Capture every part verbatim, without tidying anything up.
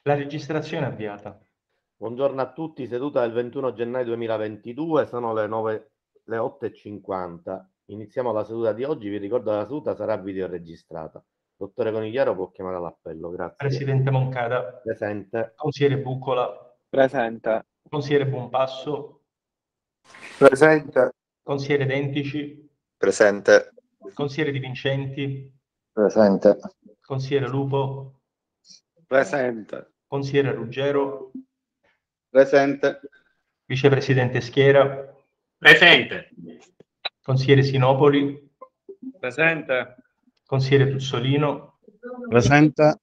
La registrazione è avviata. Buongiorno a tutti, seduta del ventuno gennaio duemilaventidue, sono le nove, le otto e cinquanta. Iniziamo la seduta di oggi, vi ricordo che la seduta sarà video registrata. Dottore Conigliaro può chiamare all'appello, grazie. Presidente Moncada. Presente. Consigliere Buccola. Presente. Consigliere Buonpasso. Presente. Consigliere Dentici. Presente. Consigliere Di Vincenti. Presente. Consigliere Lupo. Presente. Consigliere Ruggero. Presente. Vicepresidente Schiera. Presente. Consigliere Sinopoli. Presente. Consigliere Tuzzolino. Presente.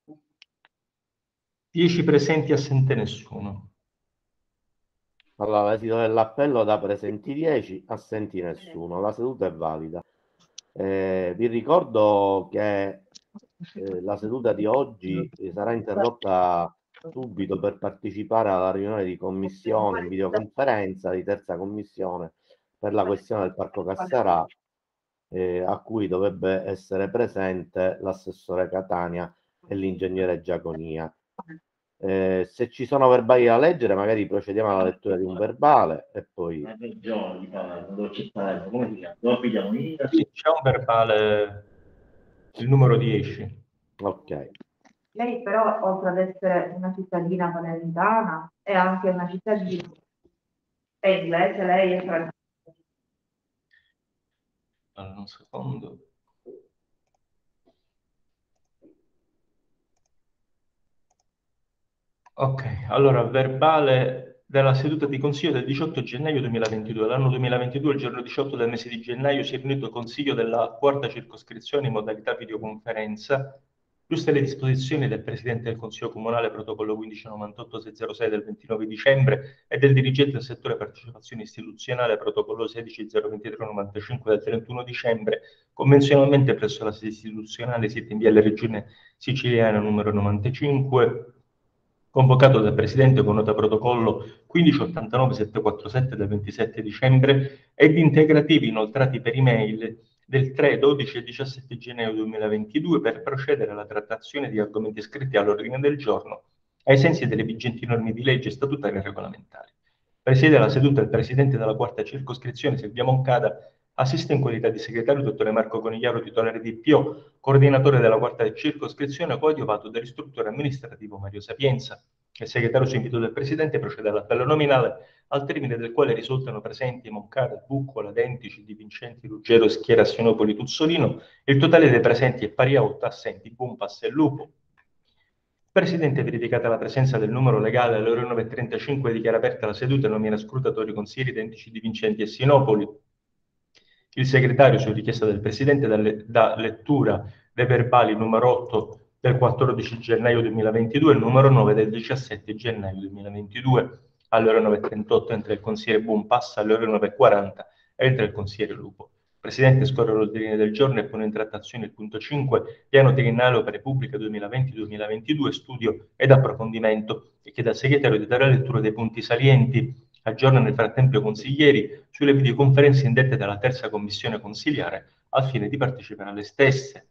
dieci presenti, assente nessuno. Allora, l'esito dell'appello da presenti dieci, assenti nessuno. La seduta è valida. Eh, vi ricordo che eh, la seduta di oggi eh, sarà interrotta subito per partecipare alla riunione di commissione in videoconferenza di terza commissione per la questione del Parco Cassarà, eh, a cui dovrebbe essere presente l'assessore Catania e l'ingegnere Giaconia. Eh, se ci sono verbali da leggere, magari procediamo alla lettura di un verbale e poi... Sì, c'è un verbale, il numero dieci. Ok. Lei però, oltre ad essere una cittadina palermitana, è anche una cittadina, è inglese, lei è francese. Allora, un secondo. Ok, allora, verbale della seduta di consiglio del diciotto gennaio duemilaventidue. L'anno duemilaventidue, il giorno diciotto del mese di gennaio, si è riunito il consiglio della quarta circoscrizione in modalità videoconferenza, giuste le disposizioni del Presidente del Consiglio Comunale, protocollo quindici novantotto seicentosei del ventinove dicembre, e del dirigente del settore partecipazione istituzionale, protocollo sedici zero ventitré novantacinque del trentuno dicembre, convenzionalmente presso la sede istituzionale sita in via alla Regione Siciliana numero novantacinque, convocato dal Presidente con nota protocollo quindici ottantanove settecentoquarantasette del ventisette dicembre ed integrativi inoltrati per email del tre, dodici e diciassette gennaio duemilaventidue per procedere alla trattazione di argomenti iscritti all'ordine del giorno ai sensi delle vigenti norme di legge statutarie e regolamentari. Presiede la seduta il Presidente della quarta circoscrizione, Silvia Moncada. Assiste in qualità di segretario il dottore Marco Conigliaro, titolare di P O, coordinatore della quarta circoscrizione, coadiuvato dall'istruttore amministrativo Mario Sapienza. Il segretario, su invito del Presidente, procede all'appello nominale, al termine del quale risultano presenti Moncada, Buccola, Dentici, Di Vincenti, Ruggero, Schiera, Sinopoli, Tuzzolino. Il totale dei presenti è pari a otto, assenti Buonpasso e Lupo. Presidente, verificata la presenza del numero legale alle ore nove e trentacinque, dichiara aperta la seduta e nomina scrutatori consiglieri Dentici, Di Vincenti e Sinopoli. Il segretario, su richiesta del Presidente, dà lettura dei verbali numero otto del quattordici gennaio duemilaventidue e il numero nove del diciassette gennaio duemilaventidue. Alle ore nove e trentotto entra il consigliere Buonpasso, alle ore nove e quaranta entra il consigliere Lupo. Il Presidente scorre l'ordine del giorno e pone in trattazione il punto cinque, piano triennale opere pubbliche duemilaventi duemilaventidue, studio ed approfondimento, e chiede al segretario di dare lettura dei punti salienti. Aggiorna nel frattempo i consiglieri sulle videoconferenze indette dalla terza commissione consiliare al fine di partecipare alle stesse.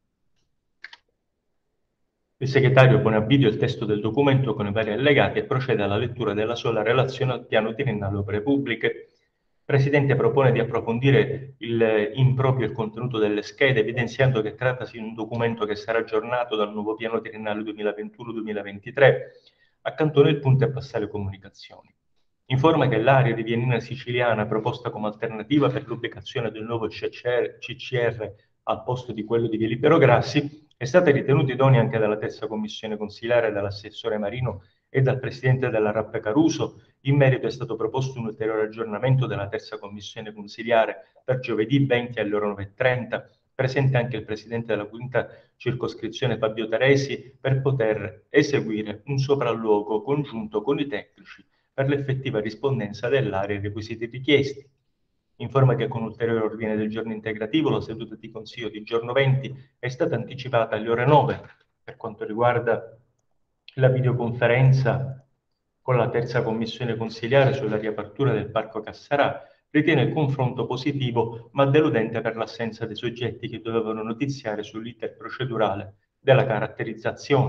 Il segretario pone a video il testo del documento con i vari allegati e procede alla lettura della sola relazione al piano triennale opere pubbliche. Il Presidente propone di approfondire il, in proprio il contenuto delle schede, evidenziando che trattasi di un documento che sarà aggiornato dal nuovo piano triennale duemilaventuno duemilaventitré. Accantona il punto e passa alle comunicazioni. Informa che l'area di Viennina Siciliana, proposta come alternativa per l'ubicazione del nuovo C C R, C C R al posto di quello di Via Libero Grassi, è stata ritenuta idonea anche dalla terza commissione consiliare, dall'assessore Marino e dal presidente della Rappe Caruso. In merito è stato proposto un ulteriore aggiornamento della terza commissione consiliare per giovedì venti alle ore nove e trenta. Presente anche il presidente della quinta circoscrizione Fabio Taresi per poter eseguire un sopralluogo congiunto con i tecnici per l'effettiva rispondenza dell'area ai requisiti richiesti. Informa che con ulteriore ordine del giorno integrativo la seduta di consiglio di giorno venti è stata anticipata alle ore nove. Per quanto riguarda la videoconferenza con la terza commissione consiliare sulla riapertura del Parco Cassarà, ritiene il confronto positivo ma deludente per l'assenza dei soggetti che dovevano notiziare sull'iter procedurale della caratterizzazione.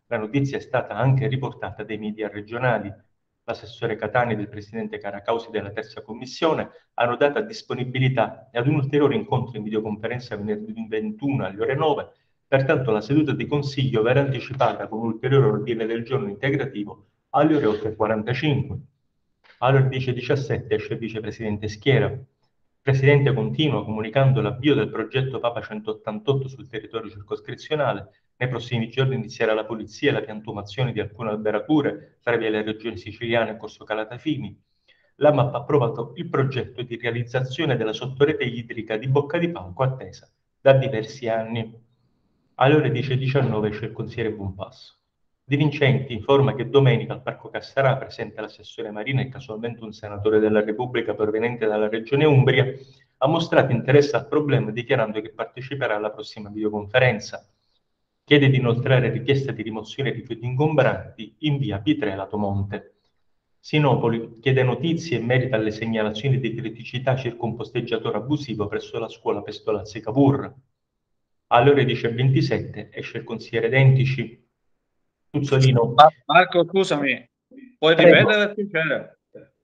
La notizia è stata anche riportata dai media regionali. L'assessore Catani e il presidente Caracausi della terza commissione hanno dato disponibilità ad un ulteriore incontro in videoconferenza venerdì ventuno alle ore nove. Pertanto la seduta di consiglio verrà anticipata con un ulteriore ordine del giorno integrativo alle ore otto e quarantacinque. Alle ore dieci e diciassette esce il vicepresidente Schiera. Il presidente continua comunicando l'avvio del progetto Papa centottantotto sul territorio circoscrizionale. Nei prossimi giorni inizierà la pulizia e la piantumazione di alcune alberature tra via le regioni siciliane e Corso Calatafimi. L'A M A P ha approvato il progetto di realizzazione della sottorete idrica di Bocca di Pauco attesa da diversi anni. Alle ore dieci e diciannove esce il consigliere Buonpasso. Di Vincenti informa che domenica al Parco Cassarà, presente l'assessore Marina e casualmente un senatore della Repubblica proveniente dalla regione Umbria, ha mostrato interesse al problema dichiarando che parteciperà alla prossima videoconferenza. Chiede di inoltrare richiesta di rimozione di rifiuti ingombranti in via Pitre Lato Monte. Sinopoli chiede notizie in merito alle segnalazioni di criticità circa un posteggiatore abusivo presso la scuola Pestolazzi Cavour. Alle ore dieci e ventisette esce il consigliere Dentici. Tuzzolino. Ma, Marco, scusami, puoi Prego. ripetere il piacere?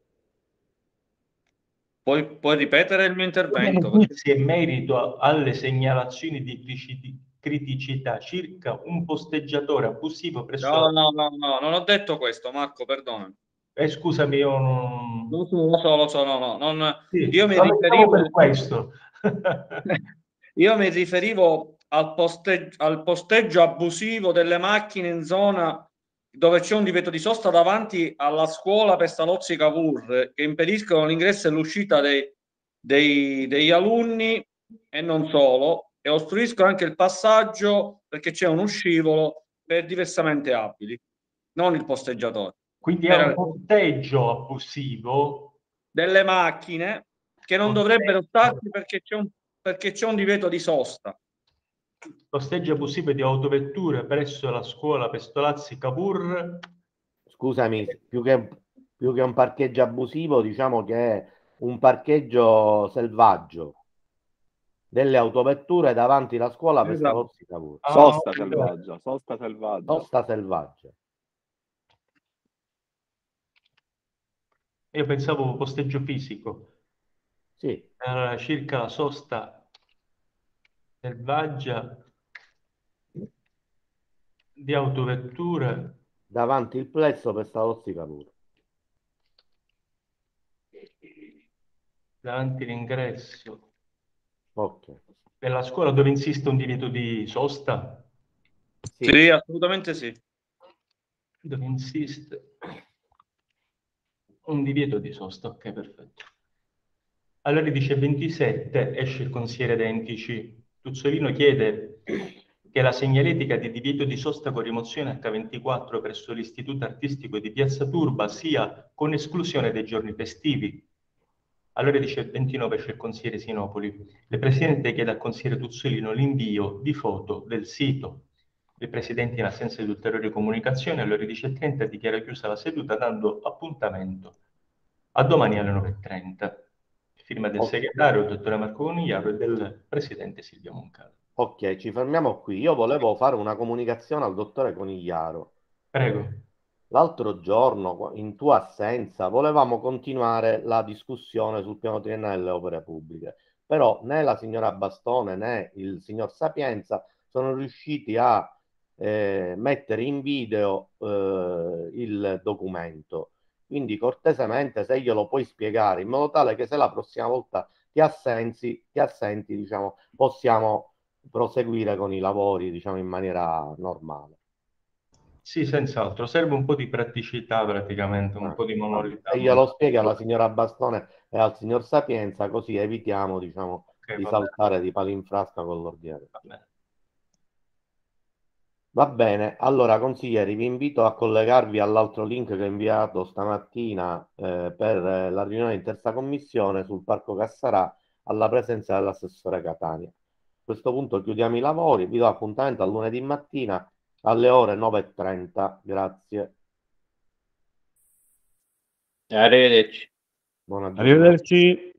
Puoi, puoi ripetere il mio intervento? Notizie in merito alle segnalazioni di criticità circa un posteggiatore abusivo presso No, la... no, no, no, non ho detto questo, Marco, perdona. Eh, scusami, io non... Lo so, lo so, lo so, no, no, non... Sì, io mi lo mettiamo riferivo... per questo. Io mi riferivo al posteggio, al posteggio abusivo delle macchine in zona dove c'è un divieto di sosta davanti alla scuola Pestalozzi Cavour, che impediscono l'ingresso e l'uscita dei, dei, degli alunni e non solo, e ostruiscono anche il passaggio perché c'è uno scivolo per diversamente abili, non il posteggiatore. Quindi è Per un posteggio abusivo delle macchine che non dovrebbero starci perché c'è un, perché c'è un divieto di sosta. Posteggio abusivo di autovetture presso la scuola Pestolazzi Cavour. Scusami, più che, più che un parcheggio abusivo, diciamo che è un parcheggio selvaggio delle autovetture davanti alla scuola Pestalozzi Cavour. Ah, Sosta ok. selvaggia, sosta selvaggia. Sosta selvaggia. Io pensavo posteggio fisico. Sì. Era circa la sosta selvaggia di autovetture Davanti il plesso Pestalozzi Cavour. davanti l'ingresso Ok. della scuola dove insiste un divieto di sosta. Sì. Sì, assolutamente sì. Dove insiste un divieto di sosta, ok, perfetto. Alle ore dieci e ventisette esce il consigliere Dentici. Tuzzolino chiede che la segnaletica di divieto di sosta con rimozione acca ventiquattro presso l'Istituto Artistico di Piazza Turba sia con esclusione dei giorni festivi. Alle ore dieci e ventinove esce il consigliere Sinopoli. Il presidente chiede al consigliere Tuzzolino l'invio di foto del sito. Il presidente, in assenza di ulteriori comunicazioni, alle ore dieci e trenta dichiara chiusa la seduta dando appuntamento a domani alle nove e trenta. Firma del Ok. segretario, il dottore Marco Conigliaro, e del presidente Silvio Moncada. Ok, ci fermiamo qui. Io volevo fare una comunicazione al dottore Conigliaro. Prego. L'altro giorno, in tua assenza, volevamo continuare la discussione sul piano triennale delle opere pubbliche, però né la signora Bastone né il signor Sapienza sono riusciti a eh, mettere in video eh, il documento. Quindi cortesemente, se glielo puoi spiegare, in modo tale che se la prossima volta ti assenti, ti assenti, diciamo, possiamo proseguire con i lavori, diciamo, in maniera normale. Sì, senz'altro. Serve un po' di praticità praticamente, un Ah, po' di manualità. se glielo spiega alla signora Bastone e al signor Sapienza, così evitiamo, diciamo, Ok, di va saltare di palo in frasca con l'ordine del Va giorno. bene. Va bene, allora consiglieri, vi invito a collegarvi all'altro link che ho inviato stamattina eh, per eh, la riunione in terza commissione sul Parco Cassarà alla presenza dell'assessore Catania. A questo punto chiudiamo i lavori, vi do appuntamento a lunedì mattina alle ore nove e trenta. Grazie. Arrivederci. Buona giornata. Arrivederci.